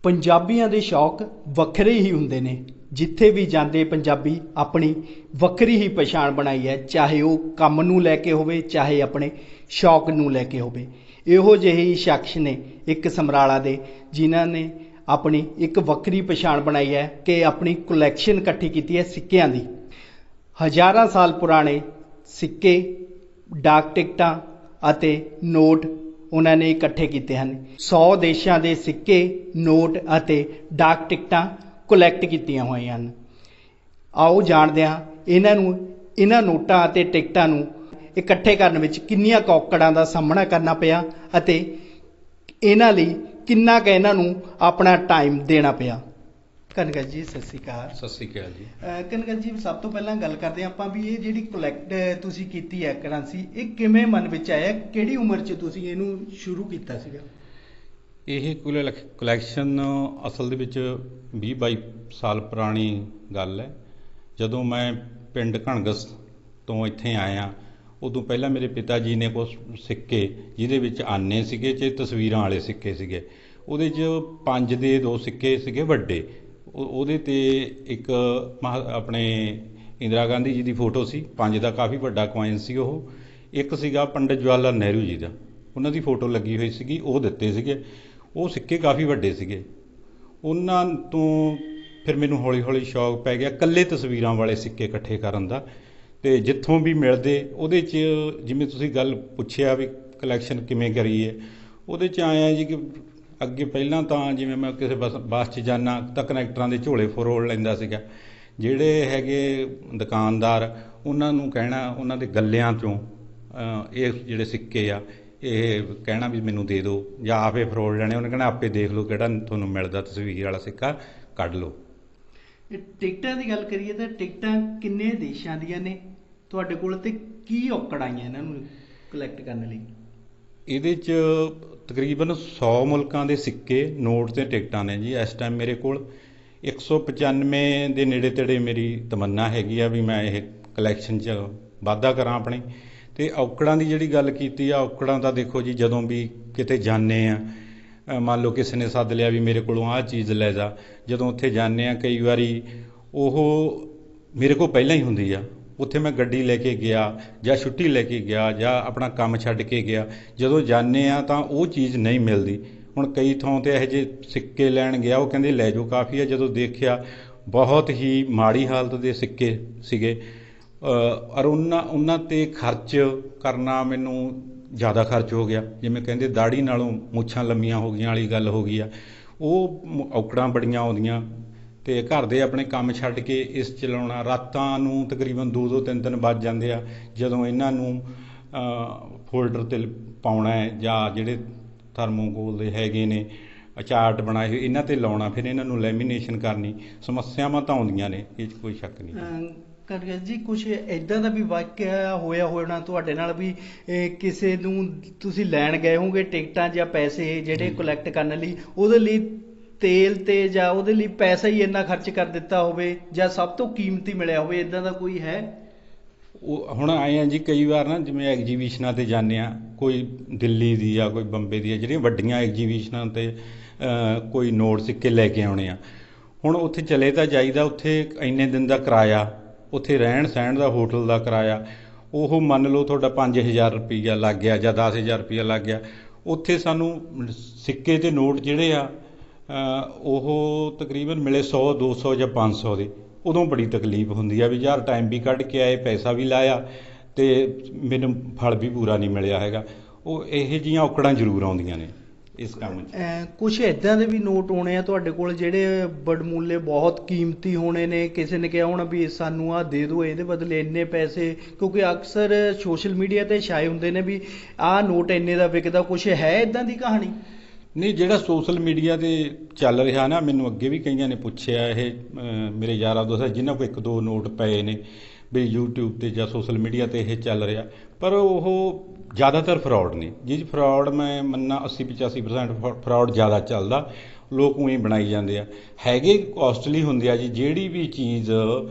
ਪੰਜਾਬੀਆਂ ਦੇ ਸ਼ੌਕ ਵੱਖਰੇ ਹੀ ਹੁੰਦੇ ਨੇ। ਜਿੱਥੇ ਵੀ ਜਾਂਦੇ ਪੰਜਾਬੀ ਆਪਣੀ ਵੱਖਰੀ ਹੀ ਪਛਾਣ ਬਣਾਈ ਹੈ, ਚਾਹੇ ਉਹ ਕੰਮ ਨੂੰ ਲੈ ਕੇ ਹੋਵੇ, ਚਾਹੇ ਆਪਣੇ ਸ਼ੌਕ ਨੂੰ ਲੈ ਕੇ ਹੋਵੇ। ਇਹੋ ਜਿਹੇ ਹੀ ਸ਼ਖਸ ਨੇ ਇੱਕ ਸਮਰਾਲਾ ਦੇ, ਜਿਨ੍ਹਾਂ ਨੇ ਆਪਣੀ ਇੱਕ ਵੱਖਰੀ ਪਛਾਣ ਬਣਾਈ ਹੈ ਕਿ ਆਪਣੀ ਕਲੈਕਸ਼ਨ ਇਕੱਠੀ ਕੀਤੀ ਹੈ ਸਿੱਕਿਆਂ ਦੀ। ਹਜ਼ਾਰਾਂ ਸਾਲ ਪੁਰਾਣੇ ਸਿੱਕੇ, ਡਾਕ ਟਿਕਟਾਂ ਅਤੇ ਨੋਟ ਉਹਨਾਂ ਨੇ ਇਕੱਠੇ ਕੀਤੇ ਹਨ। 100 ਦੇਸ਼ਾਂ ਦੇ ਸਿੱਕੇ, ਨੋਟ ਅਤੇ ਡਾਕ ਟਿਕਟਾਂ ਕਲੈਕਟ ਕੀਤੀਆਂ ਹੋਈਆਂ ਹਨ। ਆਓ ਜਾਣਦੇ ਹਾਂ ਇਹਨਾਂ ਨੋਟਾਂ ਅਤੇ ਟਿਕਟਾਂ ਨੂੰ ਇਕੱਠੇ ਕਰਨ ਵਿੱਚ ਕਿੰਨੀਆਂ ਔਕੜਾਂ ਦਾ ਸਾਹਮਣਾ ਕਰਨਾ ਪਿਆ ਅਤੇ ਇਹਨਾਂ ਲਈ ਕਿੰਨਾ ਕੁ ਇਹਨਾਂ ਨੂੰ ਆਪਣਾ ਟਾਈਮ ਦੇਣਾ ਪਿਆ। ਕਨਗਤ ਜੀ ਸਤਿ ਸ਼੍ਰੀ ਅਕਾਲ। ਸਤਿ ਸ਼੍ਰੀ ਅਕਾਲ ਜੀ। ਕਨਗਤ ਜੀ, ਸਭ ਤੋਂ ਪਹਿਲਾਂ ਗੱਲ ਕਰਦੇ ਹਾਂ ਆਪਾਂ ਵੀ ਇਹ ਜਿਹੜੀ ਕਲੈਕਟ ਤੁਸੀਂ ਕੀਤੀ ਹੈ ਕਰੰਸੀ, ਇਹ ਕਿਵੇਂ ਮਨ ਵਿੱਚ ਆਇਆ? ਕਿਹੜੀ ਉਮਰ 'ਚ ਤੁਸੀਂ ਇਹਨੂੰ ਸ਼ੁਰੂ ਕੀਤਾ ਸੀਗਾ? ਇਹ ਕਲੈਕਸ਼ਨ ਅਸਲ ਦੇ ਵਿੱਚ 20-22 ਸਾਲ ਪੁਰਾਣੀ ਗੱਲ ਹੈ। ਜਦੋਂ ਮੈਂ ਪਿੰਡ ਘਣਗਸ ਤੋਂ ਇੱਥੇ ਆਇਆ, ਉਦੋਂ ਪਹਿਲਾਂ ਮੇਰੇ ਪਿਤਾ ਜੀ ਨੇ ਕੁਛ ਸਿੱਕੇ, ਜਿਹਦੇ ਵਿੱਚ ਆਨੇ ਸੀਗੇ ਤੇ ਤਸਵੀਰਾਂ ਵਾਲੇ ਸਿੱਕੇ ਸੀਗੇ। ਉਹਦੇ 'ਚ 5 ਦੇ 2 ਸਿੱਕੇ ਸੀਗੇ ਵੱਡੇ। ਉਹਦੇ 'ਤੇ ਇੱਕ ਆਪਣੇ ਇੰਦਰਾ ਗਾਂਧੀ ਜੀ ਦੀ ਫੋਟੋ ਸੀ, 5 ਦਾ ਕਾਫੀ ਵੱਡਾ ਕੁਆਇਨ ਸੀ ਉਹ। ਇੱਕ ਸੀਗਾ ਪੰਡਿਤ ਜਵਾਹਰ ਲਾਲ ਨਹਿਰੂ ਜੀ ਦਾ, ਉਹਨਾਂ ਦੀ ਫੋਟੋ ਲੱਗੀ ਹੋਈ ਸੀਗੀ, ਉਹ ਦਿੱਤੇ ਸੀਗੇ। ਉਹ ਸਿੱਕੇ ਕਾਫੀ ਵੱਡੇ ਸੀਗੇ। ਉਹਨਾਂ ਤੋਂ ਫਿਰ ਮੈਨੂੰ ਹੌਲੀ ਹੌਲੀ ਸ਼ੌਕ ਪੈ ਗਿਆ ਇਕੱਲੇ ਤਸਵੀਰਾਂ ਵਾਲੇ ਸਿੱਕੇ ਇਕੱਠੇ ਕਰਨ ਦਾ। ਅਤੇ ਜਿੱਥੋਂ ਵੀ ਮਿਲਦੇ ਉਹਦੇ 'ਚ, ਜਿਵੇਂ ਤੁਸੀਂ ਗੱਲ ਪੁੱਛਿਆ ਵੀ ਕਲੈਕਸ਼ਨ ਕਿਵੇਂ ਕਰੀ ਹੈ, ਉਹਦੇ 'ਚ ਆਇਆ ਜੀ ਕਿ ਅੱਗੇ ਪਹਿਲਾਂ ਤਾਂ ਜਿਵੇਂ ਮੈਂ ਕਿਸੇ ਬੱਸ 'ਚ ਜਾਂਦਾ ਤਾਂ ਕਨੈਕਟਰਾਂ ਦੇ ਝੋਲੇ ਫਰੋਲ ਲੈਂਦਾ ਸੀਗਾ। ਜਿਹੜੇ ਹੈਗੇ ਦੁਕਾਨਦਾਰ, ਉਹਨਾਂ ਨੂੰ ਕਹਿਣਾ ਉਹਨਾਂ ਦੇ ਗੱਲਿਆਂ 'ਚੋਂ ਇਹ ਜਿਹੜੇ ਸਿੱਕੇ ਆ ਇਹ ਕਹਿਣਾ ਵੀ ਮੈਨੂੰ ਦੇ ਦਿਓ, ਜਾਂ ਆਪੇ ਫਰੋਲ ਲੈਣੇ। ਉਹਨੇ ਕਹਿਣਾ ਆਪੇ ਦੇਖ ਲਓ ਕਿਹੜਾ ਤੁਹਾਨੂੰ ਮਿਲਦਾ ਤਸਵੀਰ ਵਾਲਾ ਸਿੱਕਾ, ਕੱਢ ਲਓ। ਟਿਕਟਾਂ ਦੀ ਗੱਲ ਕਰੀਏ ਤਾਂ ਟਿਕਟਾਂ ਕਿੰਨੇ ਦੇਸ਼ਾਂ ਦੀਆਂ ਨੇ ਤੁਹਾਡੇ ਕੋਲ, ਅਤੇ ਕੀ ਔਕੜ ਆਈਆਂ ਇਹਨਾਂ ਨੂੰ ਕਲੈਕਟ ਕਰਨ ਲਈ? ਇਹਦੇ 'ਚ ਤਕਰੀਬਨ 100 ਮੁਲਕਾਂ ਦੇ ਸਿੱਕੇ, ਨੋਟ ਅਤੇ ਟਿਕਟਾਂ ਨੇ ਜੀ ਇਸ ਟਾਈਮ ਮੇਰੇ ਕੋਲ। 195 ਦੇ ਨੇੜੇ ਤੇੜੇ ਮੇਰੀ ਤਮੰਨਾ ਹੈਗੀ ਆ ਵੀ ਮੈਂ ਇਹ ਕਲੈਕਸ਼ਨ 'ਚ ਵਾਧਾ ਕਰਾਂ ਆਪਣੀ। ਅਤੇ ਔਕੜਾਂ ਦੀ ਜਿਹੜੀ ਗੱਲ ਕੀਤੀ ਆ, ਔਕੜਾਂ ਤਾਂ ਦੇਖੋ ਜੀ, ਜਦੋਂ ਵੀ ਕਿਤੇ ਜਾਂਦੇ ਆ, ਮੰਨ ਲਓ ਕਿਸੇ ਨੇ ਸੱਦ ਲਿਆ ਵੀ ਮੇਰੇ ਕੋਲੋਂ ਆਹ ਚੀਜ਼ ਲੈ ਜਾ, ਜਦੋਂ ਉੱਥੇ ਜਾਂਦੇ ਆ ਕਈ ਵਾਰੀ ਉਹ ਮੇਰੇ ਕੋਲ ਪਹਿਲਾਂ ਹੀ ਹੁੰਦੀ ਆ। ਉੱਥੇ ਮੈਂ ਗੱਡੀ ਲੈ ਕੇ ਗਿਆ ਜਾਂ ਛੁੱਟੀ ਲੈ ਕੇ ਗਿਆ ਜਾਂ ਆਪਣਾ ਕੰਮ ਛੱਡ ਕੇ ਗਿਆ, ਜਦੋਂ ਜਾਂਦੇ ਆ ਤਾਂ ਉਹ ਚੀਜ਼ ਨਹੀਂ ਮਿਲਦੀ। ਹੁਣ ਕਈ ਥਾਂ 'ਤੇ ਇਹੋ ਜਿਹੇ ਸਿੱਕੇ ਲੈਣ ਗਿਆ, ਉਹ ਕਹਿੰਦੇ ਲੈ ਜਾਓ ਕਾਫੀ ਆ। ਜਦੋਂ ਦੇਖਿਆ ਬਹੁਤ ਹੀ ਮਾੜੀ ਹਾਲਤ ਦੇ ਸਿੱਕੇ ਸੀਗੇ, ਔਰ ਉਹਨਾਂ 'ਤੇ ਖਰਚ ਕਰਨਾ ਮੈਨੂੰ ਜ਼ਿਆਦਾ ਖਰਚ ਹੋ ਗਿਆ। ਜਿਵੇਂ ਕਹਿੰਦੇ ਦਾੜੀ ਨਾਲੋਂ ਮੁੱਛਾਂ ਲੰਮੀਆਂ ਹੋ ਗਈਆਂ ਵਾਲੀ ਗੱਲ ਹੋ ਗਈ ਆ। ਉਹ ਔਕੜਾਂ ਬੜੀਆਂ ਆਉਂਦੀਆਂ, ਅਤੇ ਘਰ ਦੇ ਆਪਣੇ ਕੰਮ ਛੱਡ ਕੇ ਇਸ ਚਲਾਉਣਾ। ਰਾਤਾਂ ਨੂੰ ਤਕਰੀਬਨ 2-2, 3-3 ਵੱਜ ਜਾਂਦੇ ਆ ਜਦੋਂ ਇਹਨਾਂ ਨੂੰ ਫੋਲਡਰ 'ਤੇ ਪਾਉਣਾ ਹੈ, ਜਾਂ ਜਿਹੜੇ ਥਰਮੋਕੋਲ ਦੇ ਹੈਗੇ ਨੇ ਚਾਰਟ ਬਣਾਏ ਹੋਏ, ਇਹਨਾਂ 'ਤੇ ਲਾਉਣਾ, ਫਿਰ ਇਹਨਾਂ ਨੂੰ ਲੈਮੀਨੇਸ਼ਨ ਕਰਨੀ। ਸਮੱਸਿਆਵਾਂ ਤਾਂ ਆਉਂਦੀਆਂ ਨੇ, ਇਹ 'ਚ ਕੋਈ ਸ਼ੱਕ ਨਹੀਂ। ਕਨਗਤ ਜੀ, ਕੁਛ ਇੱਦਾਂ ਦਾ ਵੀ ਵਾਕਿਆ ਹੋਇਆ ਹੋਣਾ ਤੁਹਾਡੇ ਨਾਲ ਵੀ ਕਿਸੇ ਨੂੰ ਤੁਸੀਂ ਲੈਣ ਗਏ ਹੋਗੇ ਟਿਕਟਾਂ ਜਾਂ ਪੈਸੇ ਜਿਹੜੇ ਕਲੈਕਟ ਕਰਨ ਲਈ, ਉਹਦੇ ਲਈ ਤੇਲ 'ਤੇ ਜਾਂ ਉਹਦੇ ਲਈ ਪੈਸਾ ਹੀ ਇੰਨਾ ਖਰਚ ਕਰ ਦਿੱਤਾ ਹੋਵੇ, ਜਾਂ ਸਭ ਤੋਂ ਕੀਮਤੀ ਮਿਲਿਆ ਹੋਵੇ, ਇੱਦਾਂ ਦਾ ਕੋਈ ਹੈ? ਉਹ ਹੁਣ ਆਏ ਆ ਜੀ, ਕਈ ਵਾਰ ਨਾ ਜਿਵੇਂ ਐਗਜੀਬਿਸ਼ਨਾਂ 'ਤੇ ਜਾਂਦੇ ਆ, ਕੋਈ ਦਿੱਲੀ ਦੀ ਆ, ਕੋਈ ਬੰਬੇ ਦੀ ਆ, ਜਿਹੜੀਆਂ ਵੱਡੀਆਂ ਐਗਜੀਬਿਸ਼ਨਾਂ 'ਤੇ ਕੋਈ ਨੋਟ ਸਿੱਕੇ ਲੈ ਕੇ ਆਉਣੇ ਆ। ਹੁਣ ਉੱਥੇ ਚਲੇ ਤਾਂ ਜਾਈਦਾ, ਉੱਥੇ ਇੰਨੇ ਦਿਨ ਦਾ ਕਿਰਾਇਆ, ਉੱਥੇ ਰਹਿਣ ਸਹਿਣ ਦਾ, ਹੋਟਲ ਦਾ ਕਿਰਾਇਆ, ਉਹ ਮੰਨ ਲਓ ਤੁਹਾਡਾ 5000 ਰੁਪਈਆ ਲੱਗ ਗਿਆ ਜਾਂ 10000 ਰੁਪਈਆ ਲੱਗ ਗਿਆ। ਉੱਥੇ ਸਾਨੂੰ ਸਿੱਕੇ ਅਤੇ ਨੋਟ ਜਿਹੜੇ ਆ ਉਹ ਤਕਰੀਬਨ ਮਿਲੇ 100, 200 ਜਾਂ 500 ਦੇ। ਉਦੋਂ ਬੜੀ ਤਕਲੀਫ ਹੁੰਦੀ ਆ ਵੀ ਯਾਰ ਟਾਈਮ ਵੀ ਕੱਢ ਕੇ ਆਏ, ਪੈਸਾ ਵੀ ਲਾਇਆ, ਅਤੇ ਮੈਨੂੰ ਫਲ ਵੀ ਪੂਰਾ ਨਹੀਂ ਮਿਲਿਆ ਹੈਗਾ। ਉਹ ਇਹੋ ਜਿਹੀਆਂ ਔਕੜਾਂ ਜ਼ਰੂਰ ਆਉਂਦੀਆਂ ਨੇ ਇਸ ਕੰਮ 'ਚ। ਕੁਛ ਇੱਦਾਂ ਦੇ ਵੀ ਨੋਟ ਹੋਣੇ ਆ ਤੁਹਾਡੇ ਕੋਲ ਜਿਹੜੇ ਵਡਮੁੱਲੇ ਬਹੁਤ ਕੀਮਤੀ ਹੋਣੇ ਨੇ, ਕਿਸੇ ਨੇ ਕਿਹਾ ਹੋਣਾ ਵੀ ਸਾਨੂੰ ਆਹ ਦੇ ਦਿਓ, ਇਹਦੇ ਬਦਲੇ ਇੰਨੇ ਪੈਸੇ, ਕਿਉਂਕਿ ਅਕਸਰ ਸੋਸ਼ਲ ਮੀਡੀਆ 'ਤੇ ਛਾਏ ਹੁੰਦੇ ਨੇ ਵੀ ਆਹ ਨੋਟ ਇੰਨੇ ਦਾ ਵਿਕਦਾ। ਕੁਛ ਹੈ ਇੱਦਾਂ ਦੀ ਕਹਾਣੀ? ਨਹੀਂ, ਜਿਹੜਾ ਸੋਸ਼ਲ ਮੀਡੀਆ 'ਤੇ ਚੱਲ ਰਿਹਾ ਨਾ, ਮੈਨੂੰ ਅੱਗੇ ਵੀ ਕਈਆਂ ਨੇ ਪੁੱਛਿਆ, ਇਹ ਮੇਰੇ ਯਾਰਾਂ ਦੋਸਤਾਂ ਜਿਨ੍ਹਾਂ ਕੋਲ 1-2 ਨੋਟ ਪਏ ਨੇ ਵੀ ਯੂਟਿਊਬ 'ਤੇ ਜਾਂ ਸੋਸ਼ਲ ਮੀਡੀਆ 'ਤੇ ਇਹ ਚੱਲ ਰਿਹਾ, ਪਰ ਉਹ ਜ਼ਿਆਦਾਤਰ ਫਰੌਡ ਨੇ ਜੀ। ਫਰੌਡ ਮੈਂ ਮੰਨਾਂ 80-85% ਫਰੌਡ ਜ਼ਿਆਦਾ ਚੱਲਦਾ। ਲੋਕ ਊਂ ਹੀ ਬਣਾਈ ਜਾਂਦੇ ਆ, ਹੈਗੇ ਕੋਸਟਲੀ ਹੁੰਦੇ ਆ ਜੀ। ਜਿਹੜੀ ਵੀ ਚੀਜ਼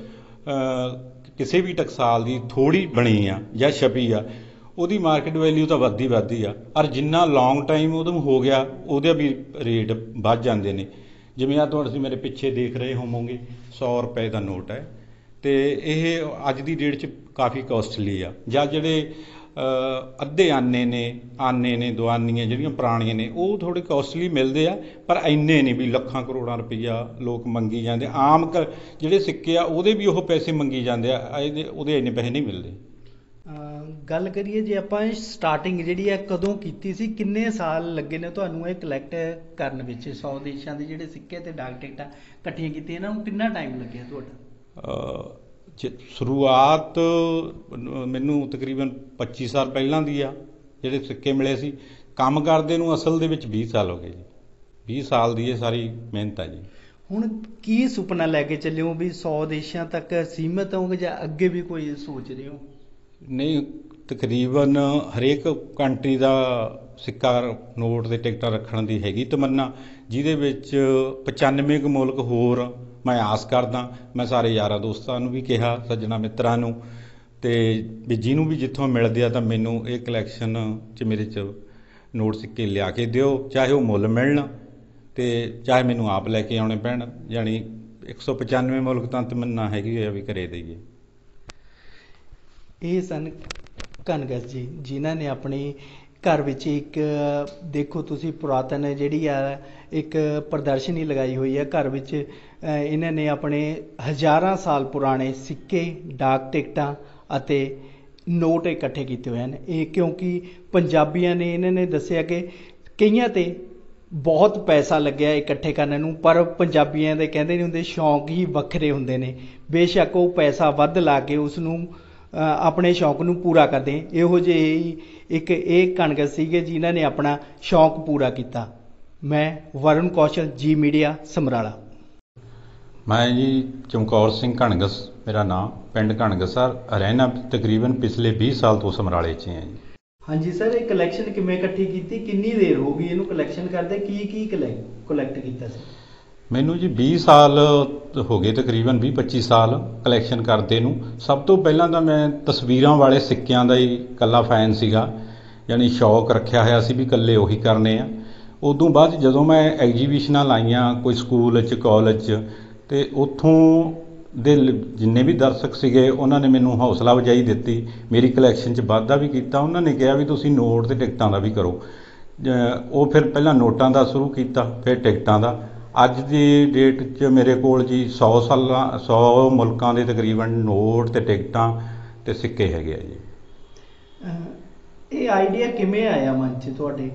ਕਿਸੇ ਵੀ ਟਕਸਾਲ ਦੀ ਥੋੜ੍ਹੀ ਬਣੀ ਆ ਜਾਂ ਛਪੀ ਆ, ਉਹਦੀ ਮਾਰਕੀਟ ਵੈਲਿਊ ਤਾਂ ਵੱਧਦੀ ਆ, ਔਰ ਜਿੰਨਾ ਲੌਂਗ ਟਾਈਮ ਉਹਨੂੰ ਹੋ ਗਿਆ ਉਹਦੇ ਵੀ ਰੇਟ ਵੱਧ ਜਾਂਦੇ ਨੇ। ਜਿਵੇਂ ਆ ਤੁਸੀਂ ਮੇਰੇ ਪਿੱਛੇ ਦੇਖ ਰਹੇ ਹੋਵੋਗੇ 100 ਰੁਪਏ ਦਾ ਨੋਟ ਹੈ, ਤੇ ਇਹ ਅੱਜ ਦੀ ਡੇਟ 'ਚ ਕਾਫੀ ਕੋਸਟਲੀ ਆ। ਜਾਂ ਜਿਹੜੇ ਅੱਧੇ ਆਨੇ ਨੇ ਦੁਆਨੀਆਂ ਜਿਹੜੀਆਂ ਪੁਰਾਣੀਆਂ ਨੇ ਉਹ ਥੋੜ੍ਹੇ ਕੋਸਟਲੀ ਮਿਲਦੇ ਆ, ਪਰ ਇੰਨੇ ਨਹੀਂ ਵੀ ਲੱਖਾਂ ਕਰੋੜਾਂ ਰੁਪਈਆ ਲੋਕ ਮੰਗੀ ਜਾਂਦੇ। ਆਮ ਜਿਹੜੇ ਸਿੱਕੇ ਆ ਉਹਦੇ ਵੀ ਉਹ ਪੈਸੇ ਮੰਗੀ ਜਾਂਦੇ ਆ, ਉਹਦੇ ਇੰਨੇ ਪੈਸੇ ਨਹੀਂ ਮਿਲਦੇ। ਗੱਲ ਕਰੀਏ ਜੇ ਆਪਾਂ ਸਟਾਰਟਿੰਗ ਜਿਹੜੀ ਹੈ ਕਦੋਂ ਕੀਤੀ ਸੀ, ਕਿੰਨੇ ਸਾਲ ਲੱਗੇ ਨੇ ਤੁਹਾਨੂੰ ਇਹ ਕਲੈਕਟ ਕਰਨ ਵਿੱਚ? 100 ਦੇਸ਼ਾਂ ਦੇ ਜਿਹੜੇ ਸਿੱਕੇ ਤੇ ਡਾਕ ਟਿਕਟਾਂ ਇਕੱਠੀਆਂ ਕੀਤੀਆਂ, ਇਹਨਾਂ ਨੂੰ ਕਿੰਨਾ ਟਾਈਮ ਲੱਗਿਆ ਤੁਹਾਡਾ? ਸ਼ੁਰੂਆਤ ਮੈਨੂੰ ਤਕਰੀਬਨ 25 ਸਾਲ ਪਹਿਲਾਂ ਦੀ ਆ, ਜਿਹੜੇ ਸਿੱਕੇ ਮਿਲੇ ਸੀ। ਕੰਮ ਕਰਦੇ ਨੂੰ ਅਸਲ ਦੇ ਵਿੱਚ 20 ਸਾਲ ਹੋ ਗਏ ਜੀ। 20 ਸਾਲ ਦੀ ਇਹ ਸਾਰੀ ਮਿਹਨਤ ਆ ਜੀ। ਹੁਣ ਕੀ ਸੁਪਨਾ ਲੈ ਕੇ ਚੱਲੇ ਹੋ ਵੀ 100 ਦੇਸ਼ਾਂ ਤੱਕ ਸੀਮਿਤ ਹੋਗੇ ਜਾਂ ਅੱਗੇ ਵੀ ਕੋਈ ਸੋਚ ਰਹੇ ਹੋ? ਨਹੀਂ, ਤਕਰੀਬਨ ਹਰੇਕ ਕੰਟਰੀ ਦਾ ਸਿੱਕਾ ਨੋਟ ਤੇ ਟਿਕਟਾਂ ਰੱਖਣ ਦੀ ਹੈਗੀ ਤਮੰਨਾ, ਜਿਹਦੇ ਵਿੱਚ 95 ਕੁ ਮੁਲਕ ਹੋਰ ਮੈਂ ਆਸ ਕਰਦਾ। ਮੈਂ ਸਾਰੇ ਯਾਰਾਂ ਦੋਸਤਾਂ ਨੂੰ ਵੀ ਕਿਹਾ, ਸੱਜਣਾ ਮਿੱਤਰਾਂ ਨੂੰ, ਤੇ ਵੀ ਜਿਹਨੂੰ ਵੀ ਜਿੱਥੋਂ ਮਿਲਦੇ ਆ ਤਾਂ ਮੈਨੂੰ ਇਹ ਕਲੈਕਸ਼ਨ 'ਚ ਮੇਰੇ 'ਚ ਨੋਟ ਸਿੱਕੇ ਲਿਆ ਕੇ ਦਿਓ, ਚਾਹੇ ਉਹ ਮੁੱਲ ਮਿਲਣ ਤੇ ਚਾਹੇ ਮੈਨੂੰ ਆਪ ਲੈ ਕੇ ਆਉਣੇ ਪੈਣ। ਯਾਨੀ 195 ਮੁਲਕ ਤਾਂ ਤਮੰਨਾ ਹੈਗੀ ਹੋਇਆ ਵੀ ਕਰੇ ਦਈਏ। ਇਹ ਸਨ ਕਨਗਸ ਜੀ, ਜਿਨ੍ਹਾਂ ਨੇ ਆਪਣੀ ਘਰ ਵਿੱਚ ਇੱਕ ਦੇਖੋ ਤੁਸੀਂ ਪੁਰਾਤਨ ਜਿਹੜੀ ਆ ਇੱਕ ਪ੍ਰਦਰਸ਼ਨੀ ਲਗਾਈ ਹੋਈ ਹੈ ਘਰ ਵਿੱਚ। ਇਹਨਾਂ ਨੇ ਆਪਣੇ ਹਜ਼ਾਰਾਂ ਸਾਲ ਪੁਰਾਣੇ ਸਿੱਕੇ, ਡਾਕ ਟਿਕਟਾਂ ਅਤੇ ਨੋਟ ਇਕੱਠੇ ਕੀਤੇ ਹੋਏ ਹਨ। ਇਹ ਕਿਉਂਕਿ ਪੰਜਾਬੀਆਂ ਨੇ ਇਹਨਾਂ ਨੇ ਦੱਸਿਆ ਕਿ ਕਈਆਂ ਤੇ ਬਹੁਤ ਪੈਸਾ ਲੱਗਿਆ ਇਕੱਠੇ ਕਰਨ ਨੂੰ, ਪਰ ਪੰਜਾਬੀਆਂ ਦੇ ਕਹਿੰਦੇ ਨਹੀਂ ਹੁੰਦੇ ਸ਼ੌਂਕ ਹੀ ਵੱਖਰੇ ਹੁੰਦੇ ਨੇ। ਬੇਸ਼ੱਕ ਉਹ ਪੈਸਾ ਵੱਧ ਲਾ ਕੇ ਉਸ ਨੂੰ ਆਪਣੇ ਸ਼ੌਂਕ ਨੂੰ ਪੂਰਾ ਕਰਦੇ। ਇਹੋ ਜਿਹੇ ਇੱਕ ਇਹ ਕਣਗਸ ਸੀਗੇ ਜਿਨ੍ਹਾਂ ਨੇ ਆਪਣਾ ਸ਼ੌਂਕ ਪੂਰਾ ਕੀਤਾ। ਮੈਂ ਵਰੁਣ ਕੌਸ਼ਲ, ਜੀ ਮੀਡੀਆ, ਸਮਰਾਲਾ। ਮੈਂ ਜੀ ਚਮਕੌਰ ਸਿੰਘ ਕਣਗਸ ਮੇਰਾ ਨਾਮ, ਪਿੰਡ ਕਣਗਸਰ, ਰਹਿਣਾ ਤਕਰੀਬਨ ਪਿਛਲੇ 20 ਸਾਲ ਤੋਂ ਸਮਰਾਲੇ 'ਚ ਹਾਂ ਜੀ। ਹਾਂਜੀ ਸਰ, ਇਹ ਕਲੈਕਸ਼ਨ ਕਿਵੇਂ ਇਕੱਠੀ ਕੀਤੀ? ਕਿੰਨੀ ਦੇਰ ਹੋ ਗਈ ਇਹਨੂੰ ਕਲੈਕਸ਼ਨ ਕਰਦੇ? ਕੀ ਕਲੈਕਟ ਕੀਤਾ ਸੀ? ਮੈਨੂੰ ਜੀ 20 ਸਾਲ ਹੋ ਗਏ, ਤਕਰੀਬਨ 20-25 ਸਾਲ ਕਲੈਕਸ਼ਨ ਕਰਦੇ ਨੂੰ। ਸਭ ਤੋਂ ਪਹਿਲਾਂ ਤਾਂ ਮੈਂ ਤਸਵੀਰਾਂ ਵਾਲੇ ਸਿੱਕਿਆਂ ਦਾ ਹੀ ਇਕੱਲਾ ਫੈਨ ਸੀਗਾ, ਯਾਨੀ ਸ਼ੌਕ ਰੱਖਿਆ ਹੋਇਆ ਸੀ ਵੀ ਇਕੱਲੇ ਉਹੀ ਕਰਨੇ ਆ। ਉਦੋਂ ਬਾਅਦ ਜਦੋਂ ਮੈਂ ਐਗਜੀਬਿਸ਼ਨਾਂ ਲਾਈਆਂ ਕੋਈ ਸਕੂਲ 'ਚ, ਕਾਲਜ 'ਚ, ਅਤੇ ਉੱਥੋਂ ਦੇ ਜਿੰਨੇ ਵੀ ਦਰਸ਼ਕ ਸੀਗੇ ਉਹਨਾਂ ਨੇ ਮੈਨੂੰ ਹੌਸਲਾ ਅਫਜ਼ਾਈ ਦਿੱਤੀ, ਮੇਰੀ ਕਲੈਕਸ਼ਨ 'ਚ ਵਾਧਾ ਵੀ ਕੀਤਾ। ਉਹਨਾਂ ਨੇ ਕਿਹਾ ਵੀ ਤੁਸੀਂ ਨੋਟ ਅਤੇ ਟਿਕਟਾਂ ਦਾ ਵੀ ਕਰੋ। ਉਹ ਫਿਰ ਪਹਿਲਾਂ ਨੋਟਾਂ ਦਾ ਸ਼ੁਰੂ ਕੀਤਾ, ਫਿਰ ਟਿਕਟਾਂ ਦਾ। ਅੱਜ ਦੀ ਡੇਟ 'ਚ ਮੇਰੇ ਕੋਲ ਜੀ 100 ਮੁਲਕਾਂ ਦੇ ਤਕਰੀਬਨ ਨੋਟ ਅਤੇ ਟਿਕਟਾਂ ਅਤੇ ਸਿੱਕੇ ਹੈਗੇ ਆ ਜੀ। ਇਹ ਆਈਡੀਆ ਕਿਵੇਂ ਆਇਆ ਮਨ 'ਚ ਤੁਹਾਡੇ,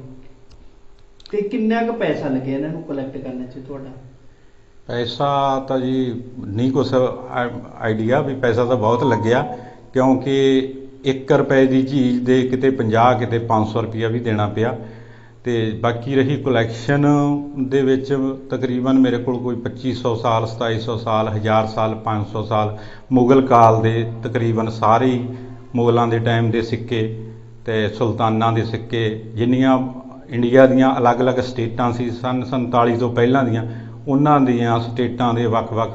ਤੇ ਕਿੰਨਾ ਕੁ ਪੈਸਾ ਲੱਗਿਆ ਇਹਨਾਂ ਨੂੰ ਕਲੈਕਟ ਕਰਨ 'ਚ ਤੁਹਾਡਾ? ਪੈਸਾ ਤਾਂ ਜੀ ਨਹੀਂ ਕੁਛ ਆਈਡੀਆ ਵੀ, ਪੈਸਾ ਤਾਂ ਬਹੁਤ ਲੱਗਿਆ, ਕਿਉਂਕਿ 1 ਰੁਪਏ ਦੀ ਚੀਜ਼ ਦੇ ਕਿਤੇ 50 ਕਿਤੇ 500 ਰੁਪਈਆ ਵੀ ਦੇਣਾ ਪਿਆ। ਅਤੇ ਬਾਕੀ ਰਹੀ ਕਲੈਕਸ਼ਨ ਦੇ ਵਿੱਚ ਤਕਰੀਬਨ ਮੇਰੇ ਕੋਲ ਕੋਈ 2500 ਸਾਲ, 2700 ਸਾਲ, 1000 ਸਾਲ, 500 ਸਾਲ ਮੁਗਲ ਕਾਲ ਦੇ ਤਕਰੀਬਨ ਸਾਰੇ ਹੀ ਮੁਗਲਾਂ ਦੇ ਟਾਈਮ ਦੇ ਸਿੱਕੇ ਅਤੇ ਸੁਲਤਾਨਾਂ ਦੇ ਸਿੱਕੇ, ਜਿੰਨੀਆਂ ਇੰਡੀਆ ਦੀਆਂ ਅਲੱਗ-ਅਲੱਗ ਸਟੇਟਾਂ ਸੀ ਸੰਨ 47 ਤੋਂ ਪਹਿਲਾਂ ਦੀਆਂ, ਉਹਨਾਂ ਦੀਆਂ ਸਟੇਟਾਂ ਦੇ ਵੱਖ-ਵੱਖ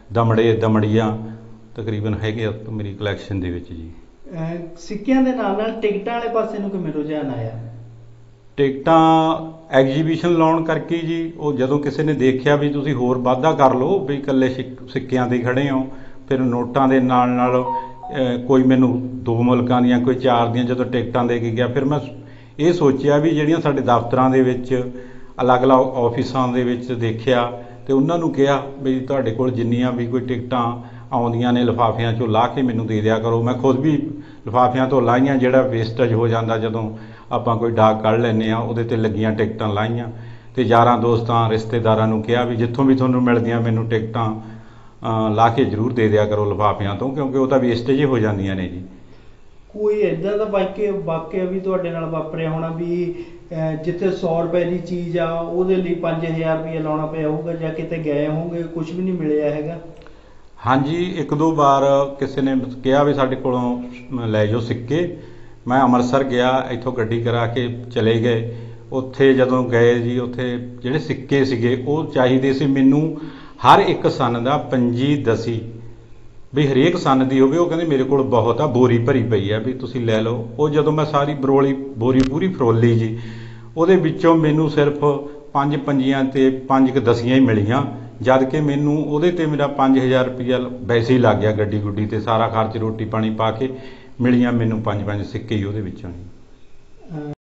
ਦਮੜੀਆਂ ਤਕਰੀਬਨ ਹੈਗੇ ਆ ਮੇਰੀ ਕਲੈਕਸ਼ਨ ਦੇ ਵਿੱਚ ਜੀ। ਸਿੱਕਿਆਂ ਦੇ ਨਾਲ ਨਾਲ ਟਿਕਟਾਂ ਵਾਲੇ ਪਾਸੇ ਨੂੰ ਕਿਵੇਂ ਰੁਝਾਨ ਆਇਆ? ਟਿਕਟਾਂ ਐਗਜੀਬਿਸ਼ਨ ਲਾਉਣ ਕਰਕੇ ਜੀ, ਉਹ ਜਦੋਂ ਕਿਸੇ ਨੇ ਦੇਖਿਆ ਵੀ ਤੁਸੀਂ ਹੋਰ ਵਾਧਾ ਕਰ ਲਓ ਵੀ ਇਕੱਲੇ ਸਿੱਕਿਆਂ 'ਤੇ ਖੜ੍ਹੇ ਹੋ, ਫਿਰ ਨੋਟਾਂ ਦੇ ਨਾਲ ਨਾਲ ਕੋਈ ਮੈਨੂੰ 2 ਮੁਲਕਾਂ ਦੀਆਂ, ਕੋਈ 4 ਦੀਆਂ ਜਦੋਂ ਟਿਕਟਾਂ ਦੇ ਕੇ ਗਿਆ, ਫਿਰ ਮੈਂ ਇਹ ਸੋਚਿਆ ਵੀ ਜਿਹੜੀਆਂ ਸਾਡੇ ਦਫ਼ਤਰਾਂ ਦੇ ਵਿੱਚ ਅਲੱਗ-ਅਲੱਗ ਆਫਿਸਾਂ ਦੇ ਵਿੱਚ ਦੇਖਿਆ ਅਤੇ ਉਹਨਾਂ ਨੂੰ ਕਿਹਾ ਵੀ ਤੁਹਾਡੇ ਕੋਲ ਜਿੰਨੀਆਂ ਵੀ ਕੋਈ ਟਿਕਟਾਂ ਆਉਂਦੀਆਂ ਨੇ ਲਿਫਾਫਿਆਂ 'ਚੋਂ ਲਾਹ ਕੇ ਮੈਨੂੰ ਦੇ ਦਿਆ ਕਰੋ। ਮੈਂ ਖੁਦ ਵੀ ਲਿਫਾਫਿਆਂ ਤੋਂ ਲਾਹੀਆਂ, ਜਿਹੜਾ ਵੇਸਟੇਜ ਹੋ ਜਾਂਦਾ ਜਦੋਂ ਆਪਾਂ ਕੋਈ ਡਾਕ ਕੱਢ ਲੈਂਦੇ ਹਾਂ, ਉਹਦੇ 'ਤੇ ਲੱਗੀਆਂ ਟਿਕਟਾਂ ਲਾਹੀਆਂ, ਅਤੇ ਯਾਰਾਂ ਦੋਸਤਾਂ ਰਿਸ਼ਤੇਦਾਰਾਂ ਨੂੰ ਕਿਹਾ ਵੀ ਜਿੱਥੋਂ ਵੀ ਤੁਹਾਨੂੰ ਮਿਲਦੀਆਂ ਮੈਨੂੰ ਟਿਕਟਾਂ ਲਾ ਕੇ ਜ਼ਰੂਰ ਦੇ ਦਿਆ ਕਰੋ ਲਿਫਾਫਿਆਂ ਤੋਂ, ਕਿਉਂਕਿ ਉਹ ਤਾਂ ਵੇਸਟੇਜ ਹੀ ਹੋ ਜਾਂਦੀਆਂ ਨੇ ਜੀ। ਕੋਈ ਇੱਦਾਂ ਦਾ ਵਾਕਿਆ ਵੀ ਤੁਹਾਡੇ ਨਾਲ ਵਾਪਰਿਆ ਹੋਣਾ ਵੀ ਜਿੱਥੇ 100 ਰੁਪਏ ਦੀ ਚੀਜ਼ ਆ ਉਹਦੇ ਲਈ 5000 ਰੁਪਏ ਲਾਉਣਾ ਪਿਆ ਹੋਊਗਾ, ਜਾਂ ਕਿਤੇ ਗਏ ਹੋਣਗੇ ਕੁਝ ਵੀ ਨਹੀਂ ਮਿਲਿਆ ਹੈਗਾ? ਹਾਂਜੀ, 1-2 ਵਾਰ ਕਿਸੇ ਨੇ ਕਿਹਾ ਵੀ ਸਾਡੇ ਕੋਲੋਂ ਲੈ ਜਾਓ ਸਿੱਕੇ। ਮੈਂ ਅੰਮ੍ਰਿਤਸਰ ਗਿਆ, ਇੱਥੋਂ ਗੱਡੀ ਕਰਾ ਕੇ ਚਲੇ ਗਏ। ਉੱਥੇ ਜਦੋਂ ਗਏ ਜੀ, ਉੱਥੇ ਜਿਹੜੇ ਸਿੱਕੇ ਸੀਗੇ ਉਹ ਚਾਹੀਦੇ ਸੀ ਮੈਨੂੰ ਹਰ ਇੱਕ ਸੰਨ ਦਾ ਪੰਜੀ ਦਸੀ, ਵੀ ਹਰੇਕ ਸੰਨ ਦੀ ਹੋਵੇ। ਉਹ ਕਹਿੰਦੇ ਮੇਰੇ ਕੋਲ ਬਹੁਤ ਆ, ਬੋਰੀ ਭਰੀ ਪਈ ਆ, ਵੀ ਤੁਸੀਂ ਲੈ ਲਓ। ਉਹ ਜਦੋਂ ਮੈਂ ਸਾਰੀ ਬੋਰੀ ਪੂਰੀ ਫਰੋਲੀ ਜੀ, ਉਹਦੇ ਵਿੱਚੋਂ ਮੈਨੂੰ ਸਿਰਫ 5 ਪੰਜੀਆਂ ਤੇ 5 ਦਸੀਆਂ ਹੀ ਮਿਲੀਆਂ, ਜਦ ਕਿ ਮੈਨੂੰ ਉਹਦੇ ਤੇ ਮੇਰਾ 5000 ਰੁਪਈਆ ਵੈਸੇ ਹੀ ਲੱਗ ਗਿਆ, ਗੱਡੀ ਗੁੱਡੀ ਤੇ ਸਾਰਾ ਖਰਚ ਰੋਟੀ ਪਾਣੀ ਪਾ ਕੇ ਮਿਲੀਆਂ ਮੈਨੂੰ 5 ਸਿੱਕੇ ਹੀ ਉਹਦੇ ਵਿੱਚੋਂ।